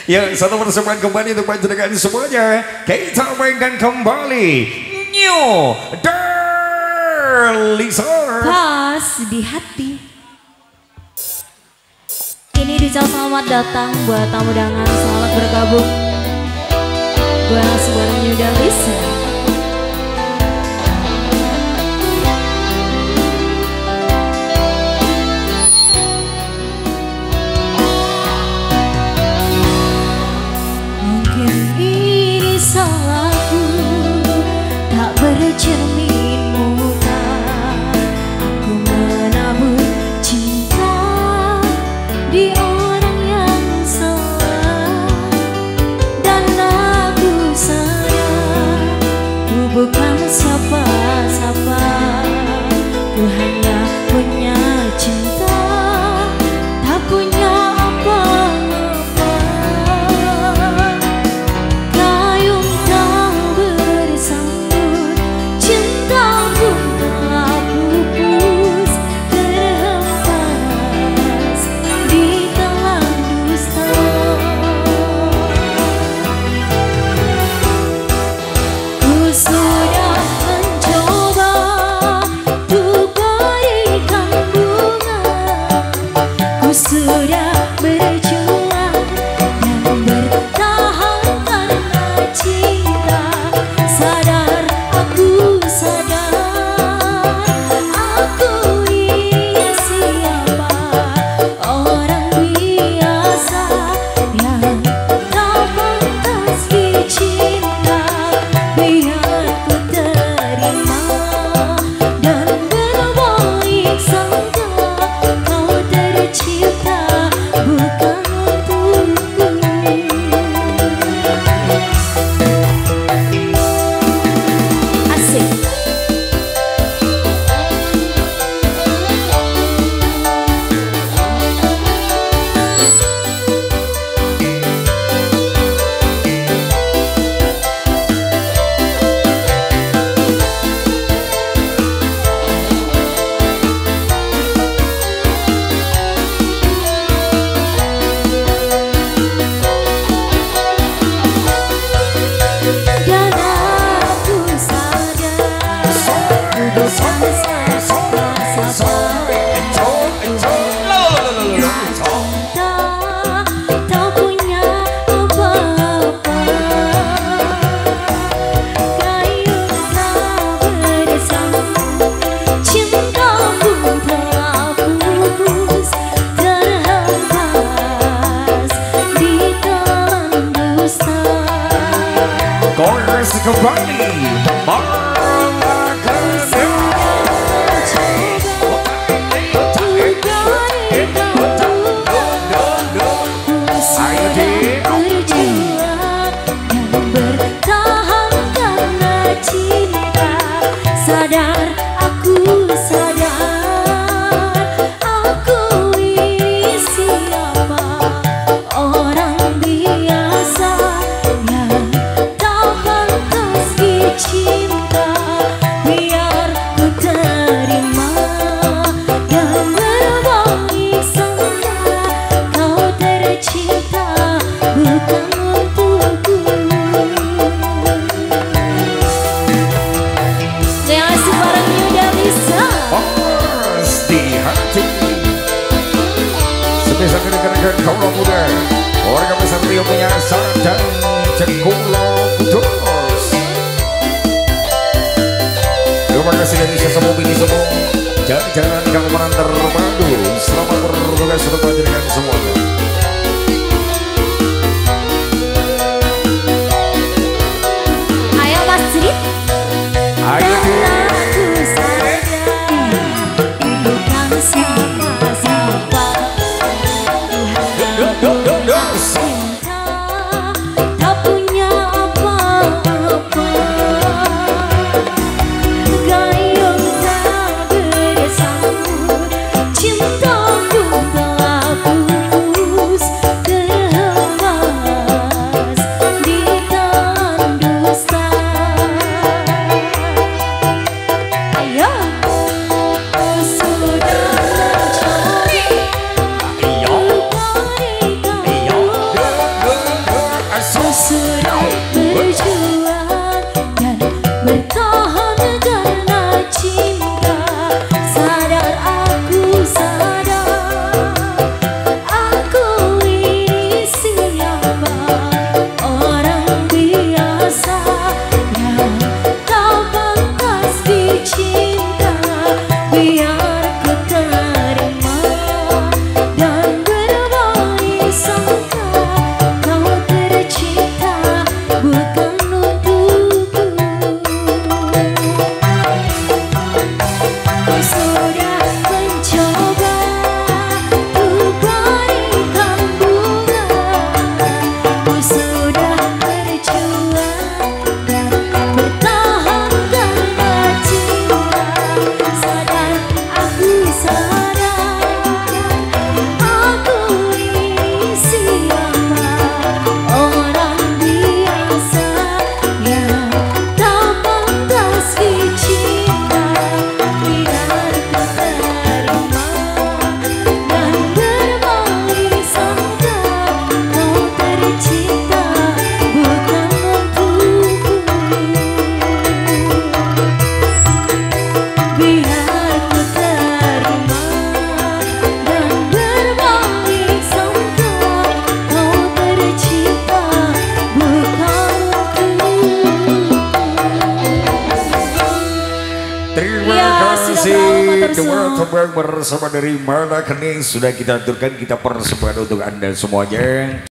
Ya, satu persembahan kembali untuk panjenengan semuanya. Kita mainkan kembali New Derlisor. Pas di hati. Ini diucap selamat datang buat tamu undangan, selamat bergabung. Gue langsung bareng New Derlisor. Bercermin muka, aku menabur cinta di orang yang salah, dan aku sadar ku bukan siapa-siapa, ku hanya punya cinta, tak punya apa-apa. Gayung tak bersambut, cinta pun telah pupus, terhempas di telan dusta. Ku sudah mencoba untuk berikan bunga, ku sudah berjuang dan bertahan karena cinta. Sadar, aku sadar, aku ini siapa, orang biasa yang tak pantas dicinta. Biar ku terima dan berbaik sangka, kau tercipta bukan untukku. Asik. Dan aku sadar ku bukan siapa-siapa, cinta tak punya apa-apa. Gayung tak bersambut, cinta pun telah pupus, terhempas di telan dusta. Chorus kembali sadar, aku sadar, aku ini siapa, orang biasa yang tak pantas dicinta. Biar ku terima dan berbaik sangka, kau tercipta bukan untukku. Jangan sebarang New Derlisor. Pas di hati. Sebisa kedekan kaulah muda, warga besar Rio punya dan Cekulo Kudus. Terima kasih dari semua bini semua. Jalan-jalan kamu menantar terpadu. Selamat bertugas untuk panjenengan semuanya. Ayo Mas Rit. Ayo Dan aku sadar bukan siapa-siapa, cinta tak punya apa-apa. Gayung tak bersambut, cinta pun telah pupus, kasih Matur tebak bersama dari mana kening sudah kita aturkan kita persembahkan untuk Anda semuanya.